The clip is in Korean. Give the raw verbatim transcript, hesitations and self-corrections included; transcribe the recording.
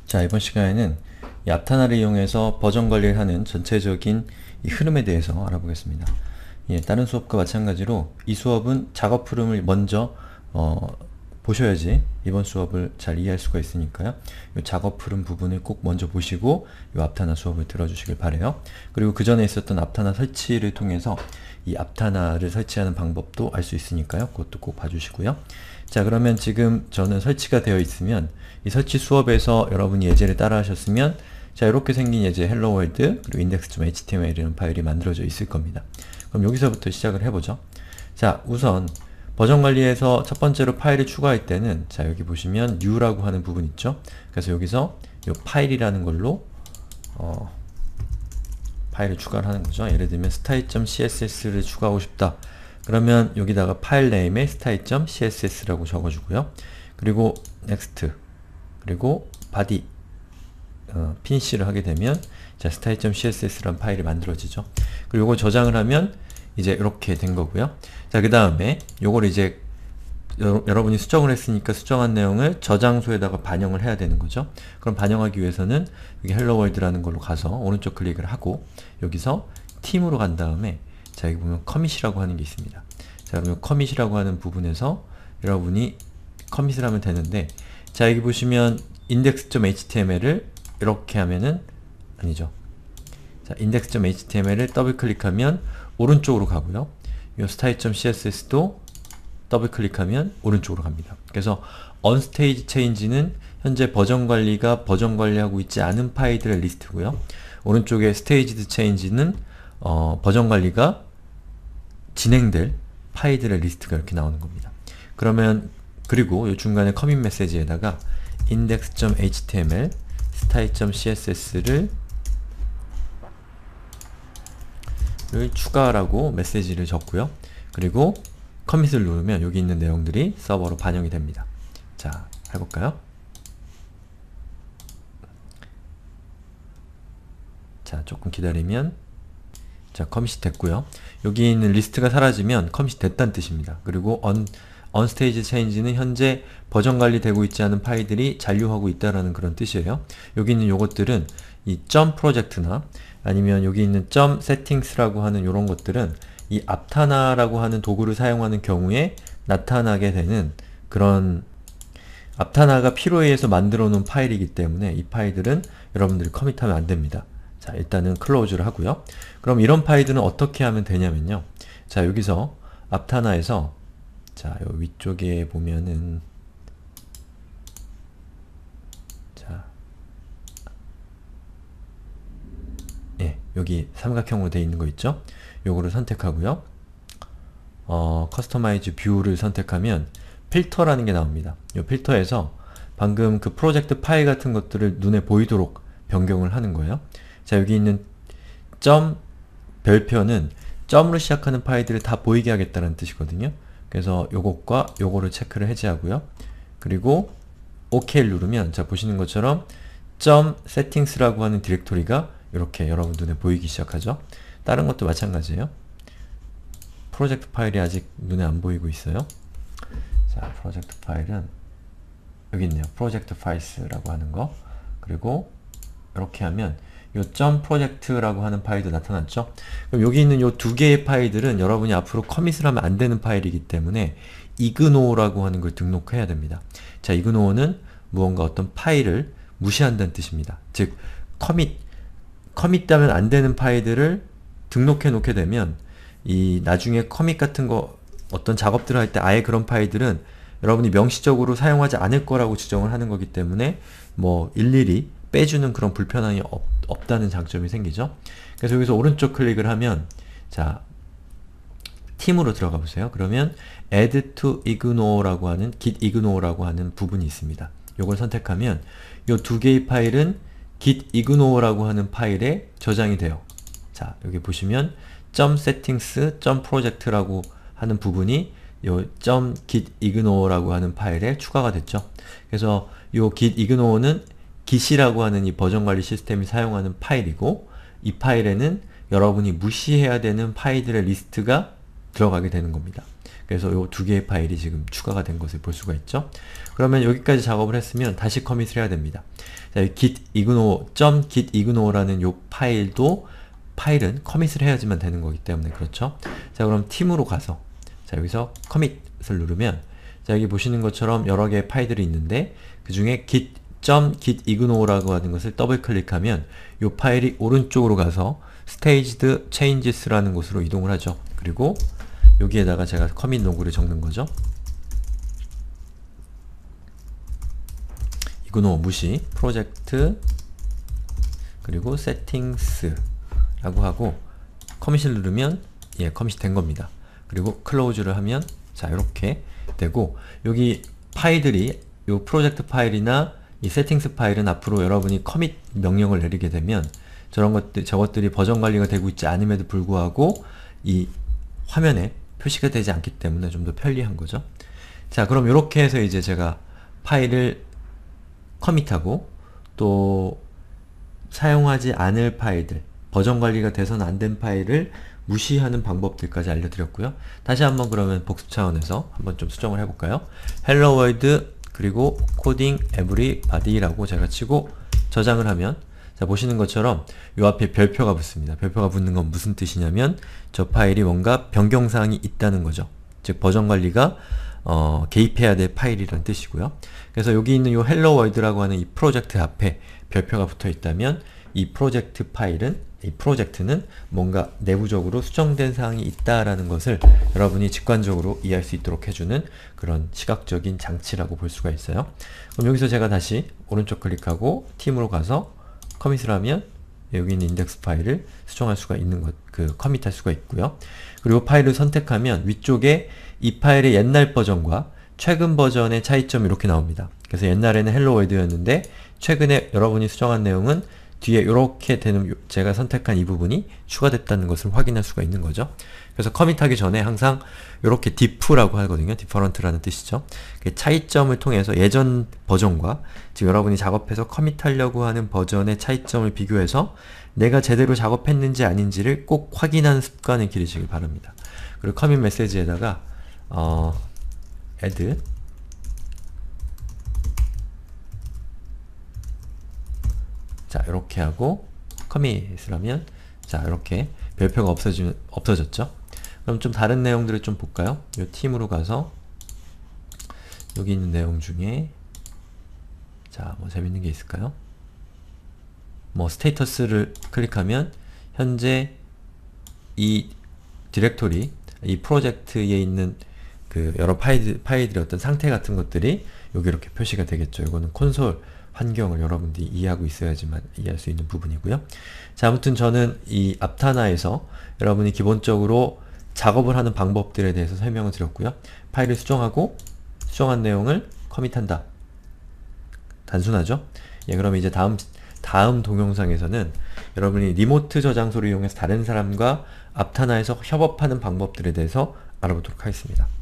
자, 이번 시간에는 이 앞타나를 이용해서 버전 관리를 하는 전체적인 이 흐름에 대해서 알아보겠습니다. 예, 다른 수업과 마찬가지로 이 수업은 작업 흐름을 먼저 어, 보셔야지 이번 수업을 잘 이해할 수가 있으니까요. 이 작업 흐름 부분을 꼭 먼저 보시고 이 앞타나 수업을 들어주시길 바래요. 그리고 그 전에 있었던 앞타나 설치를 통해서 이 앞타나를 설치하는 방법도 알 수 있으니까요. 그것도 꼭 봐주시고요. 자, 그러면 지금 저는 설치가 되어 있으면 이 설치 수업에서 여러분이 예제를 따라 하셨으면 자, 이렇게 생긴 예제 hello world 그리고 index.html이라는 파일이 만들어져 있을 겁니다. 그럼 여기서부터 시작을 해보죠. 자, 우선 버전 관리에서 첫 번째로 파일을 추가할 때는 자, 여기 보시면 new라고 하는 부분 있죠. 그래서 여기서 이 파일이라는 걸로 어, 파일을 추가를 하는 거죠. 예를 들면 style.css를 추가하고 싶다. 그러면 여기다가 파일 네임에 style.css라고 적어주고요. 그리고 next 그리고 body 어, finishi를 하게 되면 자, style.css라는 파일이 만들어지죠. 그리고 이걸 저장을 하면 이제 이렇게 된 거고요. 자, 그 다음에 요걸 이제 여, 여러분이 수정을 했으니까 수정한 내용을 저장소에다가 반영을 해야 되는 거죠. 그럼 반영하기 위해서는 여기 hello world라는 걸로 가서 오른쪽 클릭을 하고 여기서 팀으로 간 다음에 자, 여기 보면 commit이라고 하는 게 있습니다. 자, 그러면 commit이라고 하는 부분에서 여러분이 커밋을 하면 되는데 자, 여기 보시면 index.html을 이렇게 하면은 아니죠. 자, index.html을 더블 클릭하면 오른쪽으로 가고요. 이 style.css도 더블 클릭하면 오른쪽으로 갑니다. 그래서 onStage change는 현재 버전 관리가 버전 관리하고 있지 않은 파일들의 리스트고요. 오른쪽에 staged change는 어, 버전 관리가 진행될 파일들의 리스트가 이렇게 나오는 겁니다. 그러면 그리고 이 중간에 commit 메시지에다가 index.html, style.css를 를 추가라고 메시지를 적고요. 그리고 커밋을 누르면 여기 있는 내용들이 서버로 반영이 됩니다. 자, 해볼까요? 자, 조금 기다리면 자, 커밋이 됐고요. 여기 있는 리스트가 사라지면 커밋이 됐다는 뜻입니다. 그리고 on, onStage change는 현재 버전 관리되고 있지 않은 파일들이 잔류하고 있다라는 그런 뜻이에요. 여기 있는 요것들은 이 점 프로젝트나 아니면 여기 있는 점 settings라고 하는 요런 것들은 이 앞타나라고 하는 도구를 사용하는 경우에 나타나게 되는 그런 앞타나가 필요에 의해서 만들어 놓은 파일이기 때문에 이 파일들은 여러분들이 커밋하면 안 됩니다. 자, 일단은 클로즈를 하고요. 그럼 이런 파일들은 어떻게 하면 되냐면요. 자, 여기서 앞타나에서 자, 요 위쪽에 보면은 자, 예, 여기 삼각형으로 되어 있는 거 있죠? 요거를 선택하고요. 어, 커스터마이즈 뷰를 선택하면 필터라는 게 나옵니다. 요 필터에서 방금 그 프로젝트 파일 같은 것들을 눈에 보이도록 변경을 하는 거예요. 자, 여기 있는 점 별표는 점으로 시작하는 파일들을 다 보이게 하겠다는 뜻이거든요. 그래서 요것과 요거를 체크를 해제하고요. 그리고 OK를 누르면 자, 보시는 것처럼 점 settings라고 하는 디렉토리가 이렇게 여러분 눈에 보이기 시작하죠. 다른 것도 마찬가지예요. 프로젝트 파일이 아직 눈에 안 보이고 있어요. 자, 프로젝트 파일은 여기 있네요. 프로젝트 파일스라고 하는 거. 그리고 이렇게 하면 요 점 프로젝트라고 하는 파일도 나타났죠. 그럼 여기 있는 요 두 개의 파일들은 여러분이 앞으로 커밋을 하면 안 되는 파일이기 때문에 ignore 하는 걸 등록해야 됩니다. 자, ignore는 무언가 어떤 파일을 무시한다는 뜻입니다. 즉, 커밋, 커밋하면 안 되는 파일들을 등록해 놓게 되면 이 나중에 커밋 같은 거 어떤 작업들을 할 때 아예 그런 파일들은 여러분이 명시적으로 사용하지 않을 거라고 지정을 하는 거기 때문에 뭐 일일이 빼주는 그런 불편함이 없, 없다는 장점이 생기죠. 그래서 여기서 오른쪽 클릭을 하면 자, 팀으로 들어가 보세요. 그러면 add to ignore라고 하는 git ignore라고 하는 부분이 있습니다. 요걸 선택하면 요 두 개의 파일은 git ignore라고 하는 파일에 저장이 돼요. 자, 여기 보시면 .settings, .project라고 하는 부분이 요 .git ignore라고 하는 파일에 추가가 됐죠. 그래서 요 git ignore는 git이라고 하는 이 버전 관리 시스템이 사용하는 파일이고 이 파일에는 여러분이 무시해야 되는 파일들의 리스트가 들어가게 되는 겁니다. 그래서 요 두 개의 파일이 지금 추가가 된 것을 볼 수가 있죠. 그러면 여기까지 작업을 했으면 다시 커밋을 해야 됩니다. 자, git ignore, .git ignore라는 요 파일도 파일은 커밋을 해야지만 되는 거기 때문에 그렇죠. 자, 그럼 팀으로 가서 자, 여기서 커밋을 누르면 자, 여기 보시는 것처럼 여러 개의 파일들이 있는데 그 중에 git, .git ignore라고 하는 것을 더블 클릭하면 이 파일이 오른쪽으로 가서 staged changes라는 곳으로 이동을 하죠. 그리고 여기에다가 제가 커밋 로그를 적는 거죠. ignore 무시, 프로젝트 그리고 settings 라고 하고 커밋을 누르면 예, 커밋이 된 겁니다. 그리고 클로즈를 하면 자, 이렇게 되고 여기 파일들이 요 프로젝트 파일이나 이 세팅스 파일은 앞으로 여러분이 커밋 명령을 내리게 되면 저런 것들, 저것들이 버전 관리가 되고 있지 않음에도 불구하고 이 화면에 표시가 되지 않기 때문에 좀 더 편리한 거죠. 자, 그럼 이렇게 해서 이제 제가 파일을 커밋하고 또 사용하지 않을 파일들, 버전 관리가 돼서는 안 된 파일을 무시하는 방법들까지 알려드렸고요. 다시 한번 그러면 복습 차원에서 한번 좀 수정을 해볼까요? hello world 그리고 coding everybody라고 제가 치고 저장을 하면 자, 보시는 것처럼 요 앞에 별표가 붙습니다. 별표가 붙는 건 무슨 뜻이냐면 저 파일이 뭔가 변경사항이 있다는 거죠. 즉 버전 관리가 어, 개입해야 될 파일이라는 뜻이고요. 그래서 여기 있는 요 hello world라고 하는 이 프로젝트 앞에 별표가 붙어 있다면 이 프로젝트 파일은 이 프로젝트는 뭔가 내부적으로 수정된 사항이 있다라는 것을 여러분이 직관적으로 이해할 수 있도록 해주는 그런 시각적인 장치라고 볼 수가 있어요. 그럼 여기서 제가 다시 오른쪽 클릭하고 팀으로 가서 커밋을 하면 여기 있는 인덱스 파일을 수정할 수가 있는 것, 그 커밋할 수가 있고요. 그리고 파일을 선택하면 위쪽에 이 파일의 옛날 버전과 최근 버전의 차이점이 이렇게 나옵니다. 그래서 옛날에는 hello world였는데 최근에 여러분이 수정한 내용은 뒤에 이렇게 되는 제가 선택한 이 부분이 추가됐다는 것을 확인할 수가 있는 거죠. 그래서 커밋하기 전에 항상 이렇게 diff라고 하거든요. different라는 뜻이죠. 차이점을 통해서 예전 버전과 지금 여러분이 작업해서 커밋하려고 하는 버전의 차이점을 비교해서 내가 제대로 작업했는지 아닌지를 꼭 확인하는 습관을 기르시길 바랍니다. 그리고 커밋 메시지에다가 어, add 자, 이렇게 하고 커밋을 하면 자, 이렇게 별표가 없어지, 없어졌죠. 그럼 좀 다른 내용들을 좀 볼까요? 이 팀으로 가서 여기 있는 내용 중에 자, 뭐 재밌는 게 있을까요? 뭐 스테이터스를 클릭하면 현재 이 디렉토리, 이 프로젝트에 있는 그 여러 파일, 파일들의 어떤 상태 같은 것들이 여기 이렇게 표시가 되겠죠. 이거는 콘솔 환경을 여러분들이 이해하고 있어야지만 이해할 수 있는 부분이고요. 자, 아무튼 저는 이 aptana에서 여러분이 기본적으로 작업을 하는 방법들에 대해서 설명을 드렸고요. 파일을 수정하고 수정한 내용을 커밋한다. 단순하죠? 예, 그럼 이제 다음 다음 동영상에서는 여러분이 리모트 저장소를 이용해서 다른 사람과 aptana에서 협업하는 방법들에 대해서 알아보도록 하겠습니다.